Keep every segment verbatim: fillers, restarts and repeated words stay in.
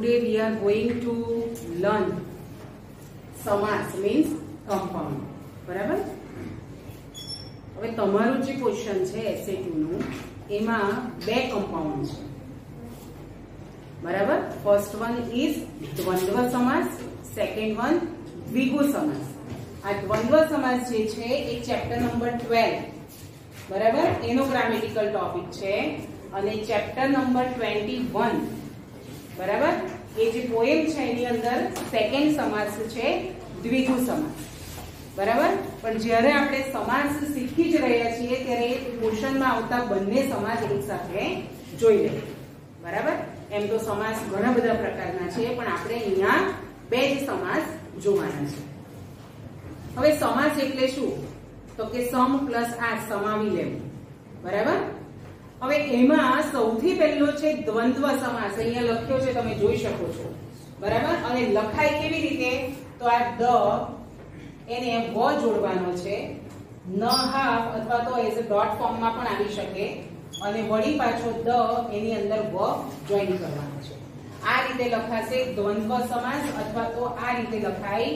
today we are going to learn સમાસ means compound. બરાબર? હવે તમારું જે ક્વેશ્ચન છે એસ એ ટુ નું એમાં બે કમ્પાઉન્ડ છે. બરાબર? ફર્સ્ટ વન ઇઝ દ્વંદ્વ સમાસ, સેકન્ડ વન દ્વિગુ સમાસ. આ દ્વંદ્વ સમાસ જે છે એ ચેપ્ટર નંબર ટ્વેલ્વ, બરાબર, એનો ગ્રામેટિકલ ટોપિક છે. અને ચેપ્ટર નંબર ટ્વેન્ટી વન, બરાબર, એ જે પોએમ છે એની અંદર સેકન્ડ સમાસ છે દ્વિગુ સમાસ. બરાબર? પણ જ્યારે આપણે સમાસ શીખી જ રહ્યા છીએ ત્યારે ક્વેશ્ચનમાં આવતા બંને સમાસ એક સાથે જોઈ લઈએ. બરાબર? એમ તો સમાસ ઘણા બધા પ્રકારના છે, પણ આપણે અહીંયા બે જ સમાસ જોવાના છે. હવે સમાસ એટલે શું? તો કે સમ પ્લસ આ, સમાવી લેવું. બરાબર? હવે એમાં સૌથી પહેલો છે દ્વંદ્વ સમાસ. અહીંયા લખ્યો છે, તમે જોઈ શકો છો. બરાબર? અને લખાય કેવી રીતે? તો આ દ એને વ જોડવાનો છે, ન હાફ અથવા તો એઝ અ ડોટ ફોર્મમાં પણ આવી શકે, અને વળી પાછો દ એની અંદર વ જોઈન કરવાનો છે. આ રીતે લખાશે દ્વંદ્વ સમાસ, અથવા તો આ રીતે લખાય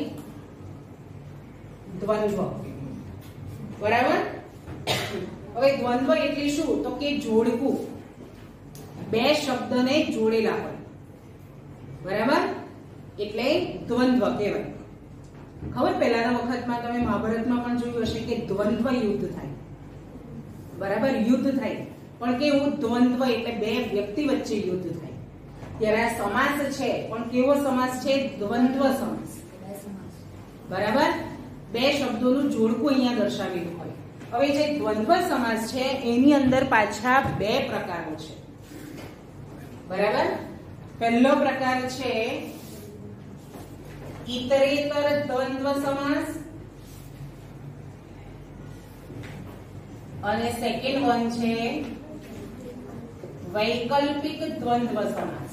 દ્વંદ્વ. બરાબર? હવે દ્વંદ્વ એટલે શું? તો કે જોડવું, બે શબ્દને જોડેલા હોય. બરાબર? એટલે દ્વંદ્વ કહેવાય. ખબર, પહેલાના વખતમાં તમે મહાભારતમાં પણ જોયું હશે કે દ્વંદ્વ યુદ્ધ થાય. બરાબર? યુદ્ધ થાય, પણ કેવું? દ્વંદ્વ એટલે બે વ્યક્તિ વચ્ચે યુદ્ધ થાય. ત્યારે આ સમાસ છે, પણ કેવો સમાસ છે? દ્વંદ્વ સમાસ. બરાબર? બે શબ્દોનું જોડકું અહીંયા દર્શાવેલું હોય. હવે જે દ્વંદ્વ સમાસ છે એની અંદર પાછા બે પ્રકારો છે. બરાબર? પહેલો પ્રકાર છે ઇતરેતર દ્વંદ્વ સમાસ, અને સેકન્ડ વન છે વૈકલ્પિક દ્વંદ્વ સમાસ.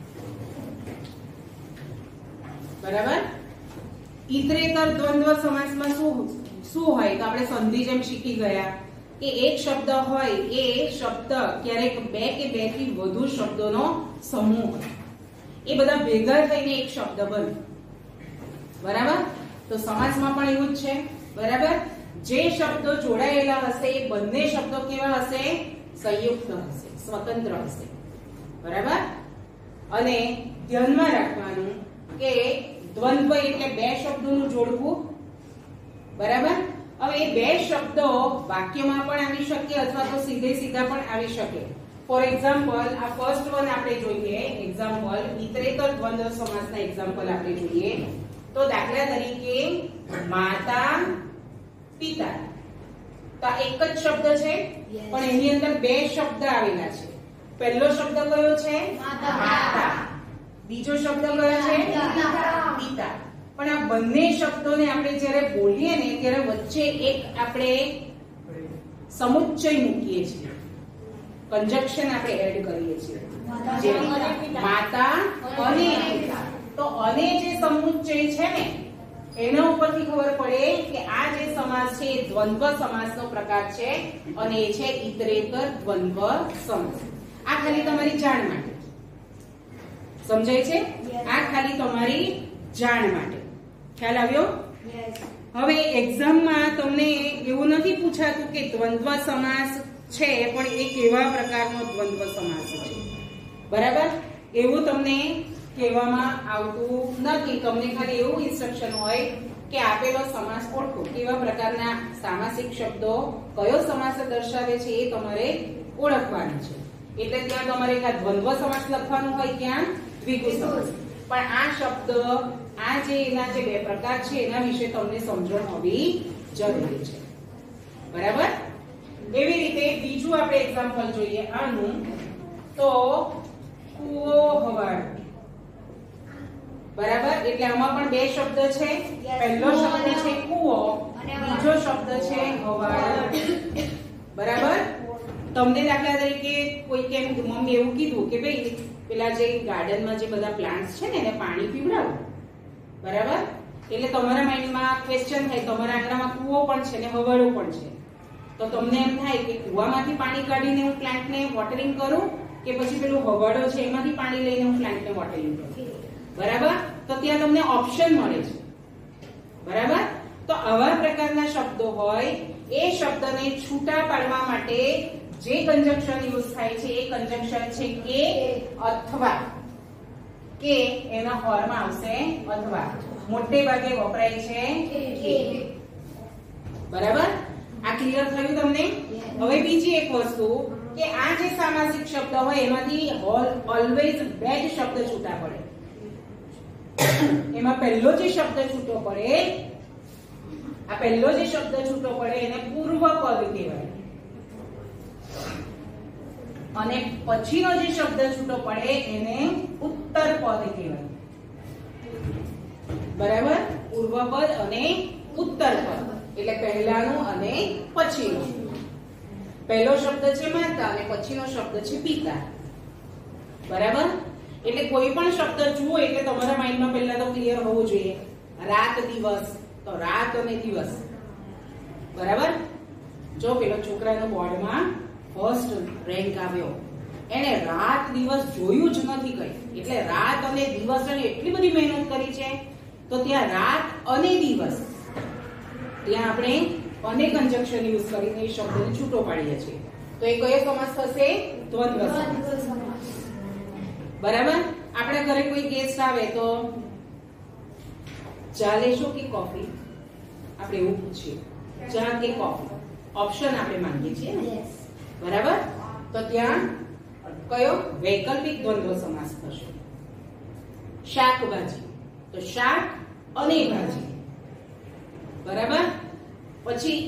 બરાબર? ઇતરેતર દ્વંદ્વ સમાસમાં શું શું હોય? તો આપણે સંધિ જેમ શીખી ગયા કે એક શબ્દ હોય, એ શબ્દ ક્યારેક બે કે બે થી વધુ શબ્દોનો સમૂહ હોય, એ બધા ભેગા થઈને એક શબ્દ બને. બરાબર? તો સમાસમાં પણ એવું જ છે. બરાબર? જે શબ્દો જોડાયેલા હશે એ બંને શબ્દો કેવા હશે? સંયુક્ત હશે, સ્વતંત્ર હશે. બરાબર? અને ધ્યાનમાં રાખવાનું કે દ્વંદ્વ એટલે બે શબ્દોનું જોડવું. બરાબર? હવે એ બે શબ્દો વાક્યમાં પણ આવી શકે અથવા તો સીધે સીધા પણ આવી શકે. ફોર એક્ઝામ્પલ, આ ફર્સ્ટ વન આપણે જોઈએ એક્ઝામ્પલ, ઇતરેતર દ્વંદ્વ સમાસના એક્ઝામ્પલ આપણે જોઈએ. તો દાખલા તરીકે માતા પિતા, તો એક જ શબ્દ છે, પણ એની અંદર બે શબ્દ આવેલા છે. પહેલો શબ્દ કયો છે? માતા. બીજો શબ્દ કયો છે? પિતા. પણ આ બંને શબ્દોને આપણે જ્યારે બોલીએ ને ત્યારે વચ્ચે એક આપણે સમુચ્ચય મૂકીએ છીએ, કંજક્શન આપણે એડ કરીએ છીએ. માતા અને પિતા. તો અને જે સમુચ્ચય છે ને એના ઉપરથી ખબર પડે કે આ જે સમાસ છે એ દ્વંદ્વ સમાસનો પ્રકાર છે, અને એ છે ઇતરેતર દ્વંદ્વ સમાસ. આ ખાલી તમારી જાણ માટે સમજાય છે? આ ખાલી તમારી જાણ માટે. ખ્યાલ આવ્યો? હવે એક્ઝામમાં તમને એવું નથી પૂછાતું કે દ્વંદ્વ સમાસ છે પણ એ કેવા પ્રકારનો દ્વંદ્વ સમાસ છે. બરાબર? એવું તમને કહેવામાં આવતું નથી. તમને ખાલી એવું ઇન્સ્ટ્રક્શન હોય કે આપેલો સમાસ ઓળખો, કેવા પ્રકારના સામાસિક શબ્દો કયો સમાસ દર્શાવે છે એ તમારે ઓળખવાનું છે. એટલે ત્યાં તમારે ત્યાં દ્વંદ્વ સમાસ લખવાનું હોય, ત્યાં દ્વિગુ સમાસ. પણ આ શબ્દ, આ જે એના જે બે પ્રકાર છે એના વિશે તમને સમજણ હોવી જરૂરી છે. બરાબર? એવી રીતે બીજું આપણે એક્ઝામ્પલ જોઈએ આનું. તો કૂવો હવાડો. બરાબર? એટલે આમાં પણ બે શબ્દ છે. પહેલો શબ્દ છે કૂવો, બીજો શબ્દ છે હવાડો. બરાબર? તમને દાખલા તરીકે કોઈ કેમ મમ્મી એવું કીધું કે ભાઈ પેલા જે ગાર્ડનમાં જે બધા પ્લાન્ટ્સ છે ને એને પાણી પીવડાવો. બરાબર? એટલે તમારા માઇન્ડમાં ક્વેશ્ચન થાય, તમારા આંગણામાં કૂવો પણ છે ને હવાડો પણ છે, તો તમને એમ થાય કે કૂવામાંથી પાણી કાઢીને હું પ્લાન્ટને વોટરિંગ કરું કે પછી પેલું હવાડો છે એમાંથી પાણી લઈને હું પ્લાન્ટને વોટરિંગ કરું, બરાબર? તો ત્યાં તમને ઓપ્શન મળે છે, બરાબર? તો આવા પ્રકારના શબ્દો હોય એ શબ્દને છૂટા પાડવા માટે જે કંજક્શન યુઝ થાય છે એ કંજક્શન છે કે અથવા. કે એના ફોર્મમાં આવશે અથવા, મોટે ભાગે વપરાય છે કે, બરાબર? આ ક્લિયર થયું તમને? હવે બીજી એક વસ્તુ કે આ જે સામાસિક શબ્દ હોય એમાંથી ઓલવેઝ બે જ શબ્દ છૂટા પડે. એમાં પહેલો જે શબ્દ છૂટો પડે, આ પહેલો જે શબ્દ છૂટો પડે એને પૂર્વ પદ કહેવાય, અને પછીનો જે શબ્દ છૂટો પડે એને ઉત્તર પદ કહેવાય, બરાબર? પૂર્વ પદ અને ઉત્તર પદ એટલે પહેલાનું અને પછીનું. પહેલો શબ્દ છે માતા અને પછીનો શબ્દ છે પિતા, બરાબર? એટલે કોઈ પણ શબ્દ જુઓ એટલે તમારા માઇન્ડમાં પહેલા તો ક્લિયર હોવું જોઈએ. રાત દિવસ તો રાત અને દિવસ, બરાબર? જો પેલો છોકરાનો બોર્ડમાં ફર્સ્ટ રેન્ક આવ્યો, એને રાત દિવસ જોયું જ નથી કઈ, એટલે રાત અને દિવસ અને એટલી બધી મહેનત કરી છે, તો ત્યાં રાત અને દિવસ, ત્યાં આપણે અને કંજક્શન યુઝ કરીને એ શબ્દને છૂટો પાડીએ છીએ. તો એ કયો સમાસ થશે? દ્વંદ્વ સમાસ, બરાબર? આપણે ઘરે કોઈ ગેસ્ટ આવે તો ચા લેશો કે કોફી, આપણે એવું પૂછીએ, ચા કે કોફી, ઓપ્શન આપણે માંગીએ છીએ ને, બરાબર? તો ત્યાં કયો વૈકલ્પિક દ્વંદ્વ સમાસ થશે? શાકભાજી તો શાક અને ભાજી, બરાબર? પછી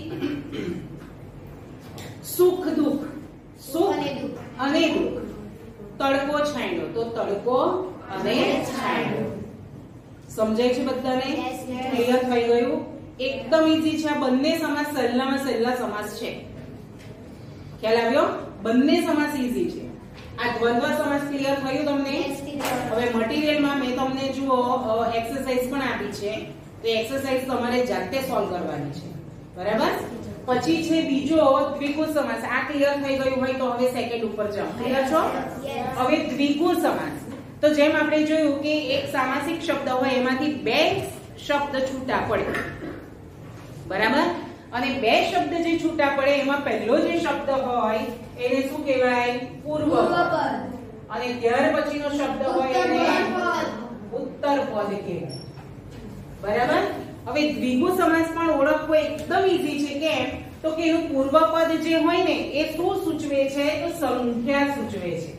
સુખ દુઃખ, સુખ અને દુઃખ. તડકો છાંયડો તો તડકો અને છાંયડો. સમજાય છે બધાને? ક્લિયર થઈ ગયું? એકદમ ઈઝી છે. આ બંને સમાસ સહેલામાં સહેલા સમાસ છે. ખ્યાલ આવ્યો? બંને સમાસ ઈઝી છે. આ દ્વંદ્વ સમાસ ક્લિયર થયું તમને? હવે મટીરીયલમાં મેં તમને જુઓ એક્સરસાઇઝ પણ આપી છે, તો એક્સરસાઇઝ તમારે જાતે સોલ્વ કરવાની છે, બરાબર? પછી છે બીજો દ્વિગુ સમાસ. આ ક્લિયર થઈ ગયું હોય તો હવે સેકન્ડ ઉપર જાઓ. ક્લિયર છો? હવે દ્વિગુ સમાસ. તો જેમ આપણે જોયું કે એક સામાસિક શબ્દ હોય એમાંથી બે શબ્દ છૂટા પડે, બરાબર? અને બે શબ્દ જે છૂટા પડે એમાં પહેલો જે શબ્દ હોય એને શું કહેવાય? પૂર્વ પદ. અને ત્યાર પછીનો શબ્દ હોય એને ઉત્તર પદ કહેવાય, બરાબર? હવે દ્વિગુ સમાસ પણ ઓળખવો એકદમ ઈઝી છે. કેમ? તો કે એનું પૂર્વ પદ જે હોય ને એ શું સૂચવે છે? તો સંખ્યા સૂચવે છે,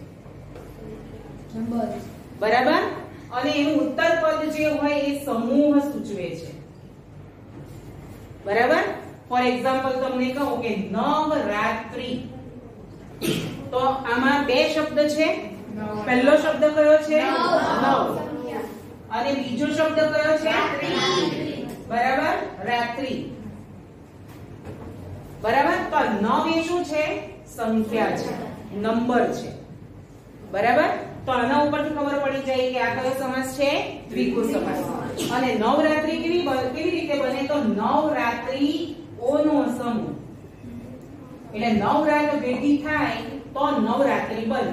બરાબર? અને એનું ઉત્તર પદ જે હોય એ સમૂહ સૂચવે છે, બરાબર? ફોર એક્ઝામ્પલ તમને કહું કે નવરાત્રી, તો આમાં બે શબ્દ છે. પહેલો શબ્દ કયો છે? નવ. અને બીજો શબ્દ કયો છે? બરાબર? રાત્રી, બરાબર? તો નવ એ શું છે? સંખ્યા છે, નંબર છે, બરાબર? તો આના ઉપરથી ખબર પડી જાય કે આ કયો સમાસ છે? દ્વિગુ સમાસ. અને નવરાત્રી કેવી કેવી રીતે બને? તો નવરાત્રી ઓનો સમૂહ, એટલે નવરાત્ર ભેગી થાય તો નવરાત્રી બને,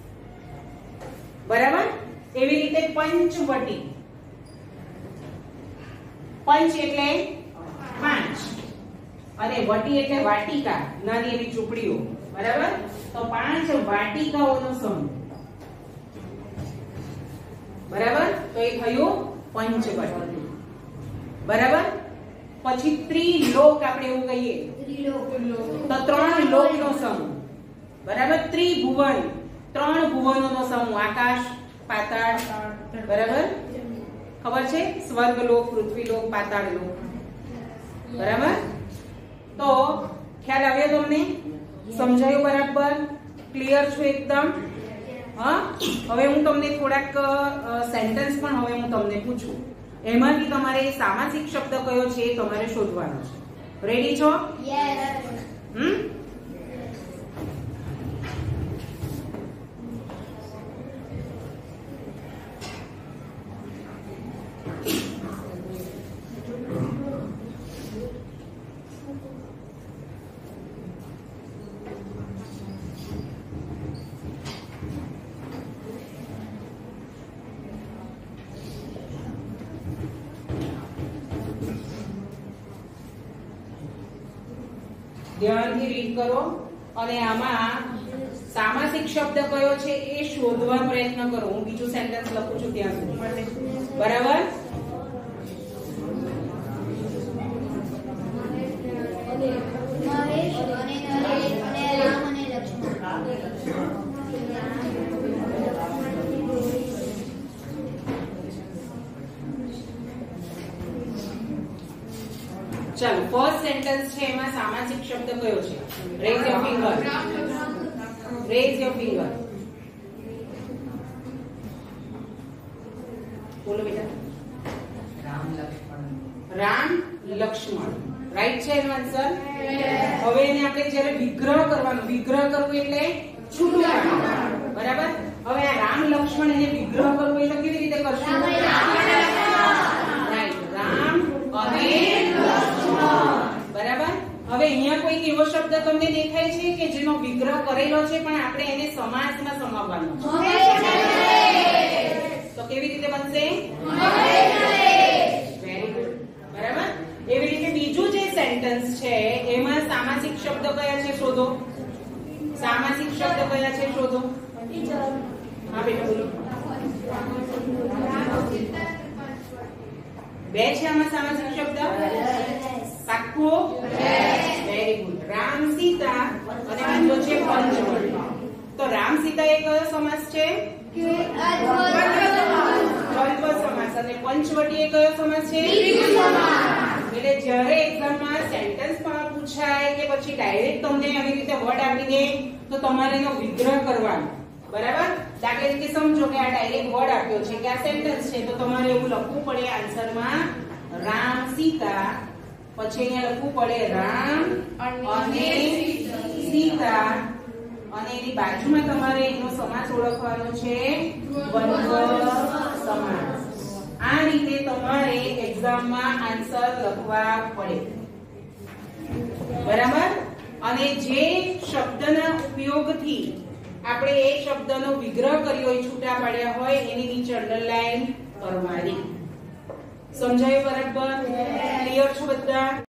બરાબર? એવી રીતે પંચવટી, પંચ એટલે પાંચ અને વટી એટલે વાટિકા, નાની એવી ઝૂંપડીઓ, બરાબર? તો પાંચ વાટિકાઓનો સમૂહ, બરાબર? તો એ થયું પંચવટી, બરાબર? પછી ત્રિલોક આપણે એવું કહીએ તો ત્રણ લોકનો સમૂહ, બરાબર? ત્રિભુવન, ત્રણ ભુવનોનો સમૂહ, આકાશ, પાતાળ, બરાબર? ખબર છે? સ્વર્ગલોક, પૃથ્વીલોક, પાતાળલોક, બરાબર? તો ખ્યાલ આવ્યો તમને? સમજાયું બરાબર? ક્લિયર છો એકદમ? હા. હવે હું તમને થોડાક સેન્ટેન્સ પણ હવે હું તમને પૂછું, એમાંથી તમારે સામાસિક શબ્દ કયો છે એ તમારે શોધવાનો છે. રેડી છો? યસ. હમ ધ્યાનથી રીડ કરો અને આમાં સામાસિક શબ્દ કયો છે એ શોધવા પ્રયત્ન કરો. હું બીજું સેન્ટેન્સ લખું છું ત્યાં સુધી. બરાબર? મહેશ અને નરેશ અને રામ અને લક્ષ્મણ. ચાલો ફર્સ્ટ સેન્ટેન્સ છે એમાં સામાસિક શબ્દ કયો છે? Raise your finger. Raise your finger. બોલો બેટા. રામ લક્ષ્મણ. રામ લક્ષ્મણ. રાઈટ છે એનો આન્સર? હવે એને આપણે જ્યારે વિગ્રહ કરવાનો, વિગ્રહ કરવું એટલે છૂટું પાડવું. બરાબર? હવે આ રામ લક્ષ્મણ એને વિગ્રહ કરવું એટલે કેવી રીતે કરશું? રાઈટ. રામ અને બરાબર. હવે અહીંયા કોઈ એવો શબ્દ તમને દેખાય છે કે જેનો વિગ્રહ કરેલો છે પણ આપણે એને સમાસમાં સમાવવાનો છે? તો કેવી રીતે બનશે? Very good. બરાબર. એવી રીતે બીજું જે સેન્ટેન્સ છે એમાં સામાસિક શબ્દ કયા છે શોધો. સામાસિક શબ્દ કયા છે શોધો. હા બેટા બોલો. બે છે આમાં સામાસિક શબ્દ. પાક્કું? Very good. રામ સીતા અને બીજો છે પંચવટી. તો રામ સીતા એ કયો સમાસ છે? દ્વંદ્વ સમાસ. અને પંચવટી એ કયો સમાસ છે? એટલે જ્યારે એક્ઝામમાં સેન્ટેન્સ પણ પૂછાય કે પછી ડાયરેક્ટ તમને આવી રીતે વર્ડ આપી દે તો તમારે એનો વિગ્રહ કરવાનો. બરાબર? દાખલા તરીકે સમજો કે આ ડાયરેક્ટ વર્ડ આપ્યો છે કે આ સેન્ટેન્સ છે તો તમારે એવું લખવું પડે આન્સરમાં રામ સીતા, પછી અહીંયા લખવું પડે રામ અને સીતા અને એની બાજુમાં તમારે એનો સમાસ ઓળખવાનો છે દ્વંદ્વ સમાસ. આ રીતે તમારે એક્ઝામમાં આન્સર લખવા પડે. બરાબર? અને જે શબ્દના ઉપયોગથી આપણે એ શબ્દનો વિગ્રહ કર્યો હોય, છૂટા પાડ્યા હોય એની નીચે અંડરલાઈન કરવાની. સમજાયું બરાબર? ક્લિયર છો બધા?